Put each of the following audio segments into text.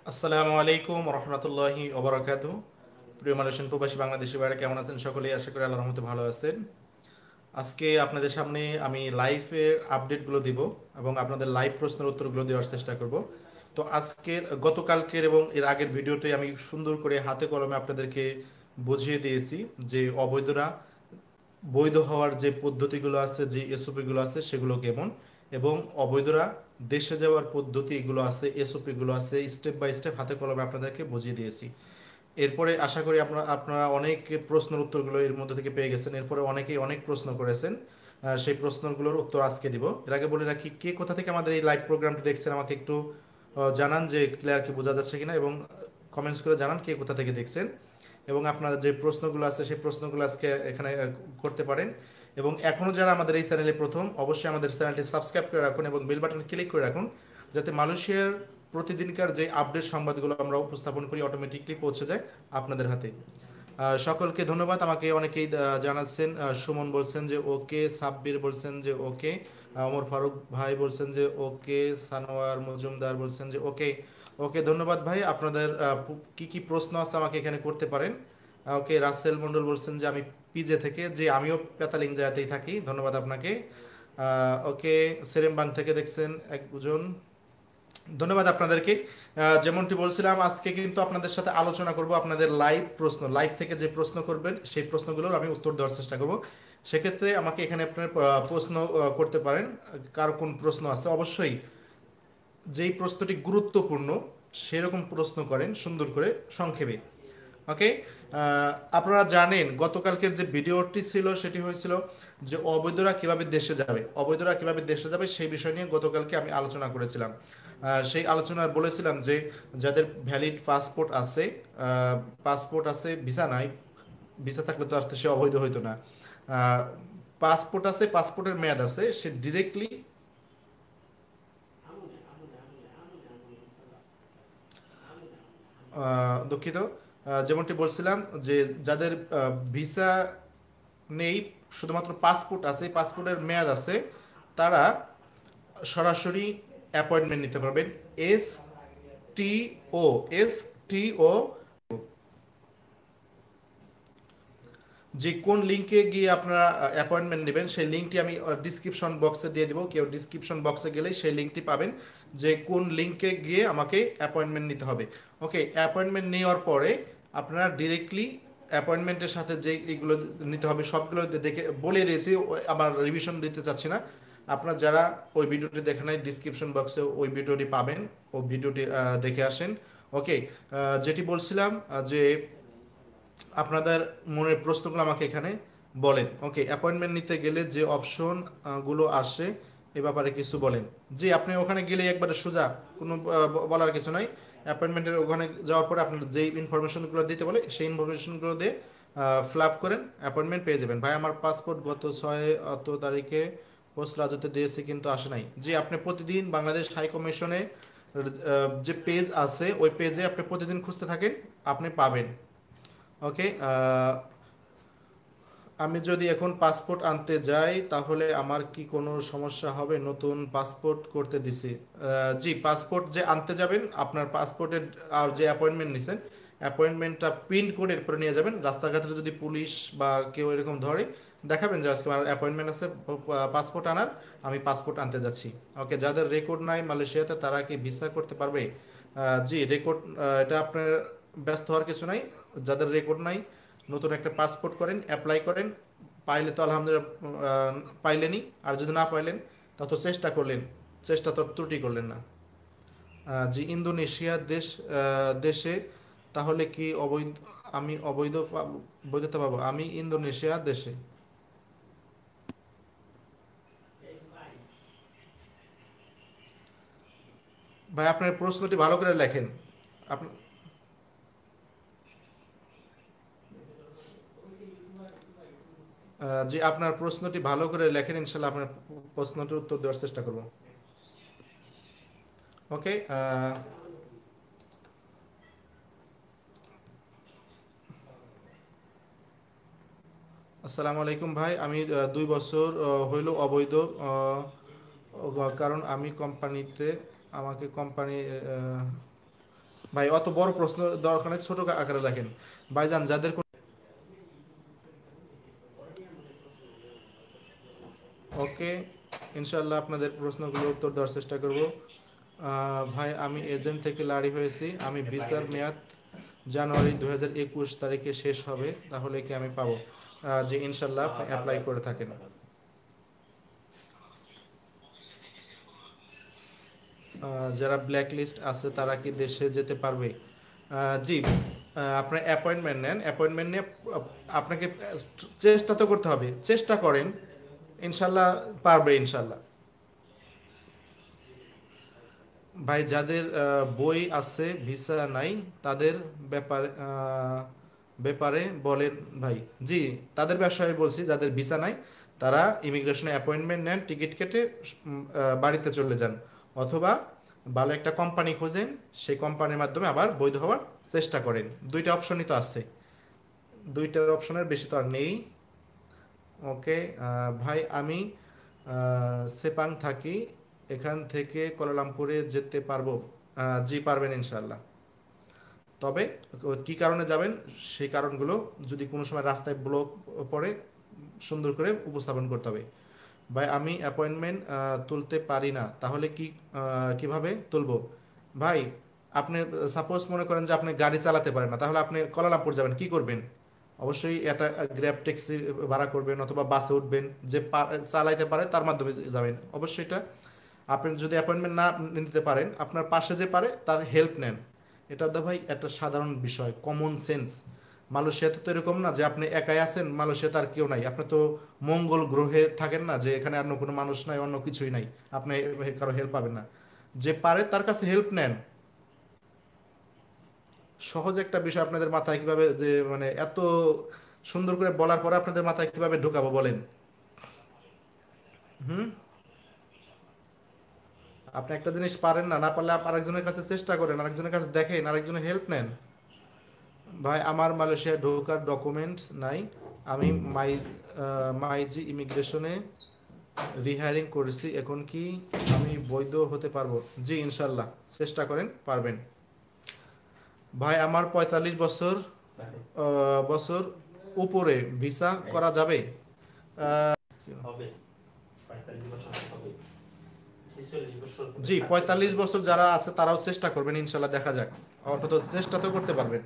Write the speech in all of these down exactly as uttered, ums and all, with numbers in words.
আসসালামু আলাইকুম রহমতুল্লাহি ওবরাকাতু। প্রিয় মালয়েশিয়ান প্রবাসী বাংলাদেশি ভাইরা কেমন আছেন? সকলেই আশা করি আল্লাহর রহমতে ভালো আছেন। আজকে আপনাদের সামনে আমি লাইভের আপডেটগুলো দিব এবং আপনাদের লাইভ প্রশ্নের উত্তরগুলো দেওয়ার চেষ্টা করব। তো আজকের গতকালকের এবং এর আগের ভিডিওতে আমি সুন্দর করে হাতে কলমে আপনাদেরকে বুঝিয়ে দিয়েছি যে অবৈধরা বৈধ হওয়ার যে পদ্ধতিগুলো আছে, যে এসওপিগুলো আছে সেগুলো কেমন, এবং অবৈধরা দেশে যাওয়ার পদ্ধতি এগুলো আছে, এসওপিগুলো আছে, স্টেপ বাই স্টেপ হাতে কলমে আপনাদেরকে বুঝিয়ে দিয়েছি। এরপরে আশা করি আপনারা আপনারা অনেক প্রশ্নের উত্তরগুলো এর মধ্যে থেকে পেয়ে গেছেন। এরপরে অনেকেই অনেক প্রশ্ন করেছেন, আহ, সেই প্রশ্নগুলোর উত্তর আজকে দিব। এর আগে বলে রাখি, কে কোথা থেকে আমাদের এই লাইভ প্রোগ্রামটি দেখছেন আমাকে একটু আহ, জানান যে ক্লিয়ার কি বোঝা যাচ্ছে কিনা, এবং কমেন্টস করে জানান কে কোথা থেকে দেখছেন। এবং আপনার যে প্রশ্নগুলো আছে সেই প্রশ্নগুলো আজকে এখানে আহ, করতে পারেন। এবং এখনও যারা আমাদের এই চ্যানেলে প্রথম, অবশ্যই আমাদের চ্যানেলটি সাবস্ক্রাইব করে রাখুন এবং বেল বাটন ক্লিক করে রাখুন, যাতে মালয়েশিয়ার প্রতিদিনকার যে আপডেট সংবাদগুলো আমরা উপস্থাপন করি অটোমেটিকলি পৌঁছে যায় আপনাদের হাতে। আহ, সকলকে ধন্যবাদ। আমাকে অনেকেই আহ, জানাচ্ছেন, আহ, সুমন বলছেন যে ওকে, সাব্বির বলছেন যে ওকে, ওমর ফারুক ভাই বলছেন যে ওকে, সানোয়ার মজুমদার বলছেন যে ওকে। ওকে, ধন্যবাদ ভাই। আপনাদের আহ, পু- কি কি প্রশ্ন আছে আমাকে এখানে করতে পারেন। আহ, ওকে, রাসেল মন্ডল বলছেন যে আমি পিজে থেকে, যে আমিও পেতালিং জায়গাতেই থাকি, ধন্যবাদ আপনাকে। আহ, ওকে, সেরেমবাং থেকে দেখছেন একজন, ধন্যবাদ আপনাদেরকে। আহ, যেমনটি বলছিলাম, আজকে কিন্তু আপনাদের সাথে আলোচনা করব আপনাদের লাইভ প্রশ্ন, লাইভ থেকে যে প্রশ্ন করবেন সেই প্রশ্নগুলোর আমি উত্তর দেওয়ার চেষ্টা করব। সেক্ষেত্রে আমাকে এখানে আপনার আহ, প্রশ্ন আহ, করতে পারেন। কার কোন প্রশ্ন আছে, অবশ্যই যেই প্রশ্নটি গুরুত্বপূর্ণ সেরকম প্রশ্ন করেন সুন্দর করে, সংক্ষেপে। ওকে, আপনারা জানেন গতকালকের যে ভিডিওটি ছিল সেটি হয়েছিল যে অবৈধরা কিভাবে দেশে যাবে, অবৈধরা কিভাবে দেশে যাবে সেই বিষয় নিয়ে গতকালকে আমি আলোচনা করেছিলাম। আহ, সেই আলোচনায় বলেছিলাম যে যাদের ভ্যালিড পাসপোর্ট আছে, পাসপোর্ট আছে, ভিসা নাই, ভিসা থাকলে তো আর সে অবৈধ হইতো না। পাসপোর্ট আছে, পাসপোর্টের মেয়াদ আছে, সে ডিরেক্টলি, দুঃখিত, আহ, যেমনটি বলছিলাম যে যাদের ভিসা নেই, শুধুমাত্র পাসপোর্ট আছে, পাসপোর্টের মেয়াদ আছে, তারা সরাসরি অ্যাপয়েন্টমেন্ট নিতে পারবেন। এস টি ও, এস টি ও, যে কোন লিঙ্কে গিয়ে আপনারা অ্যাপয়েন্টমেন্ট নেবেন সেই লিঙ্কটি আমি ডিসক্রিপশন বক্সে দিয়ে দিব। কেউ ডিসক্রিপশন বক্সে গেলেই সেই লিঙ্কটি পাবেন যে কোন লিঙ্কে গিয়ে আমাকে অ্যাপয়েন্টমেন্ট নিতে হবে। ওকে, অ্যাপয়েন্টমেন্ট নেওয়ার পরে আপনারা ডিরেক্টলি অ্যাপয়েন্টমেন্টের সাথে যে এইগুলো নিতে হবে সবগুলো দেখে বলে দিয়েছি, ও- আবার রিভিশন দিতে চাচ্ছি না। আপনারা যারা ওই ভিডিওটি দেখেন নাই, ডিসক্রিপশন বক্সে ওই ভিডিওটি পাবেন, ওই ভিডিওটি আহ, দেখে আসেন। ওকে, যেটি বলছিলাম, আহ, যে আপনাদের মনের প্রশ্নগুলো আমাকে এখানে বলেন। ওকে, অ্যাপয়েন্টমেন্ট নিতে গেলে যে অপশন গুলো আসে এ ব্যাপারে কিছু বলেন। জি, আপনি ওখানে গেলে একবারে সোজা, কোনো আহ, ব- বলার কিছু নাই। অ্যাপয়েন্টমেন্টের ওখানে যাওয়ার পরে আপনার যেই ইনফরমেশনগুলো দিতে বলে সেই ইনফরমেশনগুলো দিয়ে ফিল আপ করেন, অ্যাপয়েন্টমেন্ট পেয়ে যাবেন। ভাই, আমার পাসপোর্ট গত ছয় অত তারিখে পোস্ট রাজুতে দিয়েছি কিন্তু আসে নাই। জি, আপনি প্রতিদিন বাংলাদেশ হাই কমিশনে আহ, যে পেজ আছে ওই পেজে আপনি প্রতিদিন খুঁজতে থাকেন, আপনি পাবেন। ওকে, আমি যদি এখন পাসপোর্ট আনতে যাই তাহলে আমার কি কোনো সমস্যা হবে? নতুন পাসপোর্ট করতে দিছি। আহ, জি, পাসপোর্ট যে আনতে যাবেন, আপনার পাসপোর্টের আর যে অ্যাপয়েন্টমেন্ট নিছেন, অ্যাপয়েন্টমেন্টটা প্রিন্ট করে এরপরে নিয়ে যাবেন। রাস্তাঘাটে যদি পুলিশ বা কেউ এরকম ধরে, দেখাবেন যে আজকে আমার অ্যাপয়েন্টমেন্ট আছে পাসপোর্ট আনার, আমি পাসপোর্ট আনতে যাচ্ছি। ওকে, যাদের রেকর্ড নাই মালয়েশিয়াতে তারা কি ভিসা করতে পারবে? আহ, জি, রেকর্ড, এটা আপনার ব্যস্ত হওয়ার কিছু নাই। যাদের রেকর্ড নাই, নতুন একটা পাসপোর্ট করেন, অ্যাপ্লাই করেন। পাইলে তো আলহামদুলিল্লাহ, আহ, পাইলেনই। আর যদি না পাইলেন তা তো চেষ্টা করলেন, চেষ্টা তো ত্রুটি করলেন না। আহ, জি, ইন্দোনেশিয়া দেশ, আহ, দেশে তাহলে কি অবৈধ, আমি অবৈধ পাব- বৈধতা পাবো? আমি ইন্দোনেশিয়া দেশে। ভাই, আপনার প্রশ্নটি ভালো করে লেখেন। আপনি, আহ, জি, আপনার প্রশ্নটি ভালো করে লেখেন, ইনশাল্লাহ আপনার প্রশ্নটির উত্তর দেওয়ার চেষ্টা করব। ওকে, আসসালামু আলাইকুম ভাই। আমি আহ, দুই বছর আহ, হইল অবৈধ, আহ, ও- কারণ আমি কোম্পানিতে, আমাকে কোম্পানি, আহ, ভাই অত বড় প্রশ্ন দরকার নেই, ছোট আকারে লেখেন। ভাইজান যাদের কোনো- ওকে, ইনশাল্লাহ আপনাদের প্রশ্নগুলো উত্তর দেওয়ার চেষ্টা করব। আহ, ভাই আমি এজেন্ট থেকে লারি হয়েছি, আমি ভিসার মেয়াদ জানুয়ারি দু হাজার একুশ তারিখে শেষ হবে, তাহলে কি আমি পাবো? আহ, যে ইনশাল্লাহ আপনি অ্যাপ্লাই করে থাকেন। আহ, যারা ব্ল্যাক লিস্ট আছে তারা কি দেশে যেতে পারবে? আহ, জি, আহ, আপনার অ্যাপয়েন্টমেন্ট নেন, অ্যাপয়েন্টমেন্ট নিয়ে আপ- আপনাকে চেষ্টা তো করতে হবে, চেষ্টা করেন, ইনশাল্লাহ পারবে ইনশাল্লাহ। ভাই যাদের আহ, বই আছে ভিসা নাই তাদের ব্যাপারে আহ, ব্যাপারে বলেন ভাই। জি, তাদের ব্যবসায় বলছি, যাদের ভিসা নাই তারা ইমিগ্রেশনে অ্যাপয়েন্টমেন্ট নেন, টিকিট কেটে উম, আহ, বাড়িতে চলে যান, অথবা ভালো একটা কোম্পানি খোঁজেন, সেই কোম্পানির মাধ্যমে আবার বৈধ হওয়ার চেষ্টা করেন। দুইটা অপশনই তো আছে, দুইটার অপশনের বেশি তো আর নেই। ওকে, আহ, ভাই আমি আহ, সেপাং থাকি, এখান থেকে কোয়ালালামপুরে যেতে পারবো? আহ, জি পারবেন ইনশাল্লাহ। তবে কি কারণে যাবেন সেই কারণগুলো যদি কোনো সময় রাস্তায় ব্লক পড়ে সুন্দর করে উপস্থাপন করতে হবে। ভাই আমি অ্যাপয়েন্টমেন্ট তুলতে পারি না, তাহলে কি আহ, কিভাবে তুলবো? ভাই আপনি সাপোজ মনে করেন যে আপনি গাড়ি চালাতে পারেন না, তাহলে আপনি কোয়ালালামপুর যাবেন কি করবেন? অবশ্যই একটা গ্র্যাব ট্যাক্সি ভাড়া করবেন অথবা বাসে উঠবেন, যে পা- চালাইতে পারে তার মাধ্যমে যাবেন অবশ্যই। এটা আপনি যদি অ্যাপয়েন্টমেন্ট না নিতে পারেন, আপনার পাশে যে পারে তার হেল্প নেন। এটা তো ভাই একটা সাধারণ বিষয়, কমন সেন্স। মালয়েশিয়াতে তো এরকম না যে আপনি একাই আছেন, মালয়েশিয়াতে আর কেউ নাই, আপনি তো মঙ্গল গ্রহে থাকেন না যে এখানে অন্য কোনো মানুষ নাই, অন্য কিছুই নাই, আপনি কারো হেল্প পাবেন না। যে পারে তার কাছে হেল্প নেন। সহজ একটা বিষয় আপনাদের মাথায় কিভাবে যে মানে এত সুন্দর করে বলার পরে আপনাদের মাথায় কিভাবে ঢোকাবো বলেন? হুম, আপনি একটা জিনিস পারেন না, না পারলে আপ- আরেকজনের কাছে চেষ্টা করেন, আরেকজনের কাছে দেখেন, আরেকজনের হেল্প নেন। ভাই আমার মালয়েশিয়া ঢোকার ডকুমেন্টস নাই, আমি মাই আহ, মাইজি ইমিগ্রেশনে রিহায়ারিং করেছি, এখন কি আমি বৈধ হতে পারবো? জি ইনশাল্লাহ, চেষ্টা করেন পারবেন। ভাই আমার পঁয়তাল্লিশ বছর আহ, বছর উপরে ভিসা করা যাবে? জি, পঁয়তাল্লিশ বছর যারা আছে তারাও চেষ্টা করবেন, ইনশাল্লাহ দেখা যাক, অন্তত চেষ্টা তো করতে পারবেন।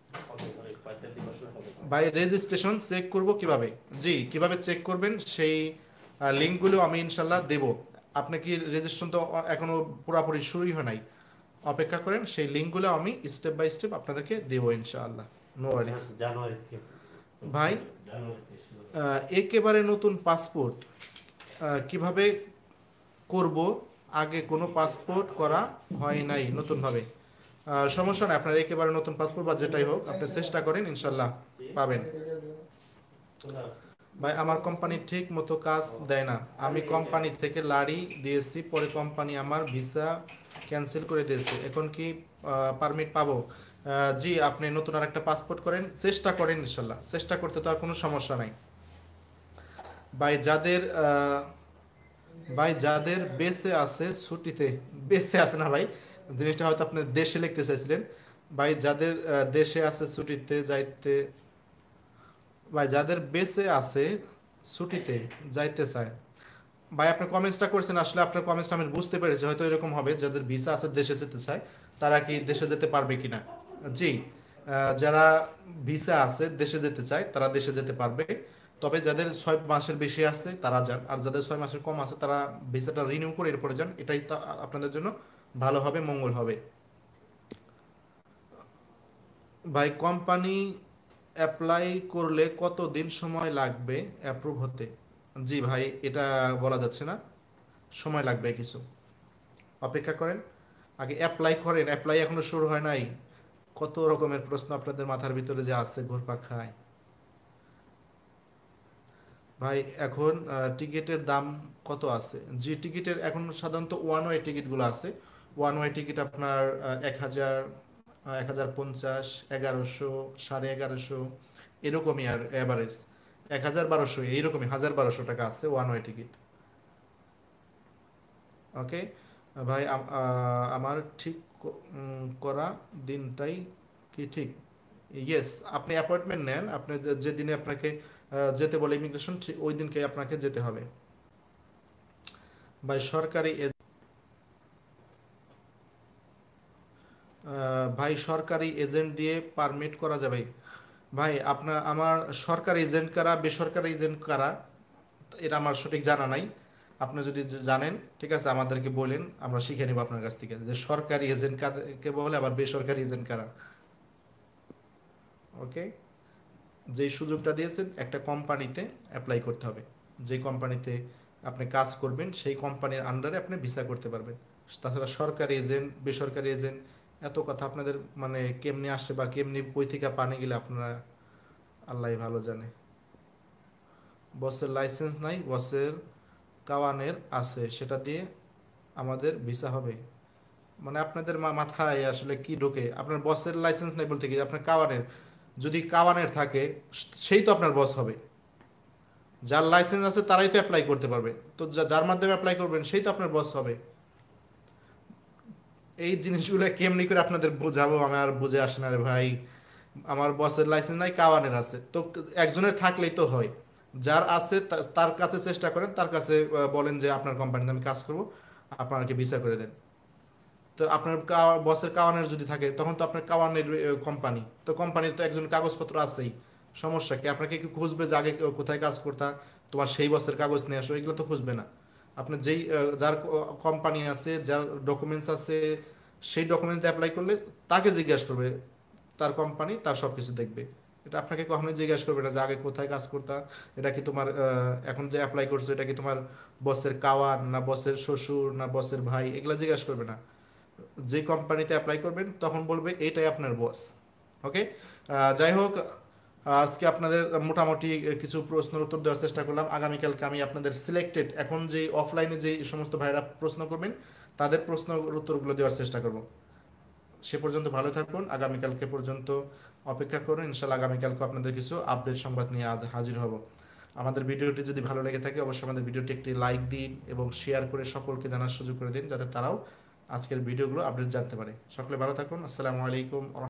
ভাই রেজিস্ট্রেশন চেক করব কিভাবে? জি, কিভাবে চেক করবেন সেই লিঙ্কগুলো আমি ইনশাল্লাহ দেব। আপনি কি রেজিস্ট্রেশন তো এখনো পুরোপুরি শুরুই হয় নাই, অপেক্ষা করেন, সেই লিঙ্কগুলো আমি স্টেপ বাই স্টেপ আপনাদেরকে দেবো ইনশাআল্লাহ। নো ওয়ারিস। ভাই আহ, একেবারে নতুন পাসপোর্ট কিভাবে করব? আগে কোনো পাসপোর্ট করা হয় নাই নতুনভাবে। আহ, সমস্যা নেই, আপনার একেবারে নতুন পাসপোর্ট বা যেটাই হোক আপনি চেষ্টা করেন, ইনশাল্লাহ পাবেন। ভাই আমার কোম্পানি ঠিক মতো কাজ দেয় না, আমি কোম্পানি থেকে লাড়ি দিয়েছি, পরে কোম্পানি আমার ভিসা ক্যান্সেল করে দিয়েছে, এখন কি পারমিট পাবো? আহ, জি, আপনি নতুন আর একটা পাসপোর্ট করেন, চেষ্টা করেন, ইনশাল্লাহ চেষ্টা করতে তো আর কোনো সমস্যা নাই। ভাই যাদের আহ, ভাই যাদের বেঁচে আছে ছুটিতে, বেঁচে আছে না ভাই, জিনিসটা হয়তো আপনি দেশে লিখতে চাইছিলেন। ভাই যাদের আহ, দেশে আছে ছুটিতে যাইতে, ভাই যাদের বেঁচে আছে ছুটিতে যাইতে চায়, ভাই আপনি কমেন্টসটা করছেন, আসলে আপনার কমেন্টসটা আমি বুঝতে পেরেছি, হয়তো এরকম হবে যাদের ভিসা আছে দেশে যেতে চায় তারা কি দেশে যেতে পারবে কিনা। জি, আহ, যারা ভিসা আছে দেশে যেতে চায় তারা দেশে যেতে পারবে, তবে যাদের ছয় মাসের বেশি আছে তারা যান, আর যাদের ছয় মাসের কম আছে তারা ভিসাটা রিনিউ করে এরপরে যান, এটাই তা আপনাদের জন্য ভালো হবে, মঙ্গল হবে। ভাই কোম্পানি অ্যাপ্লাই করলে কত দিন সময় লাগবে অ্যাপ্রুভ হতে? জি ভাই এটা বলা যাচ্ছে না, সময় লাগবে কিছু, অপেক্ষা করেন, আগে অ্যাপ্লাই করেন, অ্যাপ্লাই এখনো শুরু হয় নাই। কত রকমের প্রশ্ন আপনাদের মাথার ভিতরে যে আছে ঘুরপাক খায়। ভাই এখন টিকিটের দাম কত আছে? জি টিকিটের এখন সাধারণত ওয়ান ওয়ে টিকিটগুলো আছে, ওয়ান ওয়ে টিকিট আপনার এক হাজার, এক হাজার পঞ্চাশ, এগারোশো, সাড়ে এগারোশো, এরকমই আর অ্যাভারেজ এক হাজার বারোশো, এইরকমই হাজার বারোশো টাকা আছে ওয়ান ওয়ে টিকিট। ওকে ভাই আম- আহ, আমার ঠিক ক- উম, করা দিনটাই কি ঠিক? ইয়েস, আপনি অ্যাপয়েন্টমেন্ট নেন, আপনি যে যে দিনে আপনাকে আহ, যেতে বলে ইমিগ্রেশন, ওই দিনকে আপনাকে যেতে হবে। ভাই সরকারি এজ- আহ, ভাই সরকারি এজেন্ট দিয়ে পারমিট করা যাবে? ভাই আপনার আমার সরকারি এজেন্ট কারা বেসরকারি এজেন্ট কারা এটা আমার সঠিক জানা নাই। আপনি যদি জ- জানেন, ঠিক আছে, আমাদেরকে বলেন, আমরা শিখে নেব আপনার কাছ থেকে যে সরকারি এজেন্ট কাকে বলে আবার বেসরকারি এজেন্ট কারা। ওকে। যেই সুযোগটা দিয়েছেন একটা কোম্পানিতে অ্যাপ্লাই করতে হবে, যে কোম্পানিতে আপনি কাজ করবেন সেই কোম্পানির আন্ডারে আপনি ভিসা করতে পারবেন। তাছাড়া সরকারি এজেন্ট বেসরকারি এজেন্ট এত কথা আপনাদের মানে কেমনি আসে বা কেমনি কই থেকে পানি গেলে আপনারা আল্লাহ ভালো জানে। বসের লাইসেন্স নাই, বসের কাওয়ানের আছে, সেটা দিয়ে আমাদের ভিসা হবে? মানে আপনাদের মা- মাথায় আসলে কি ঢোকে? আপনার বসের লাইসেন্স নাই বলতে কি আপনার কাওয়ানের, যদি কাওয়ানের থাকে সেই তো আপনার বস হবে। যার লাইসেন্স আছে তারাই তো অ্যাপ্লাই করতে পারবে, তো যা- যার মাধ্যমে অ্যাপ্লাই করবেন সেই তো আপনার বস হবে। এই জিনিসগুলো কেমনি করে আপনাদের বোঝাবো আমার বুঝে আসে না রে ভাই। আমার বসের লাইসেন্স নাই, কাওয়ানের আছে, তো একজনের থাকলেই তো হয়। যার আছে তা- তার কাছে চেষ্টা করেন, তার কাছে আহ, বলেন যে আপনার কোম্পানিতে আমি কাজ করবো, আপনাকে ভিসা করে দেন। তো আপনার বসের কাওয়ানের যদি থাকে তখন তো আপনার কাওয়ানের কোম্পানি, তো কোম্পানির তো একজন কাগজপত্র আছেই। সমস্যা কি? আপনাকে কি খুঁজবে যে আগে কে- কোথায় কাজ করতা, তোমার সেই বসের কাগজ নিয়ে আসো, এগুলো তো খুঁজবে না। আপনার যেই আহ, যার কোম্পানি আছে, যার ডকুমেন্টস আছে, সেই ডকুমেন্টস অ্যাপ্লাই করলে তাকে জিজ্ঞাসা করবে, তার কোম্পানি তার সব কিছু দেখবে। এটা আপনাকে কখনোই জিজ্ঞাসা করবে না যে আগে কোথায় কাজ করতা, এটা কি তোমার আহ, এখন যে অ্যাপ্লাই করছো এটা কি তোমার বসের কাওয়ান না বসের শ্বশুর না বসের ভাই, এগুলা জিজ্ঞাসা করবে না। যে কোম্পানিতে অ্যাপ্লাই করবেন তখন বলবে এইটাই আপনার বস। ওকে। যাই হোক, আজকে আপনাদের মোটামুটি কিছু প্রশ্নের উত্তর দেওয়ার চেষ্টা করলাম। আগামীকালকে আমি আপনাদের সিলেক্টেড এখন যে অফলাইনে যে সমস্ত ভাইরা প্রশ্ন করবেন তাদের প্রশ্নের উত্তরগুলো দেওয়ার চেষ্টা করব। সে পর্যন্ত ভালো থাকুন, আগামীকালকে পর্যন্ত অপেক্ষা করুন, ইনশাল্লাহ আগামীকালকে আপনাদের কিছু আপডেট সংবাদ নিয়ে আজ হাজির হব। আমাদের ভিডিওটি যদি ভালো লেগে থাকে অবশ্যই আমাদের ভিডিওটি একটি লাইক দিন এবং শেয়ার করে সকলকে জানার সুযোগ করে দিন, যাতে তারাও আজকের ভিডিওগুলো আপডেট জানতে পারে। সকলে ভালো থাকুন, আসসালামু আলাইকুম।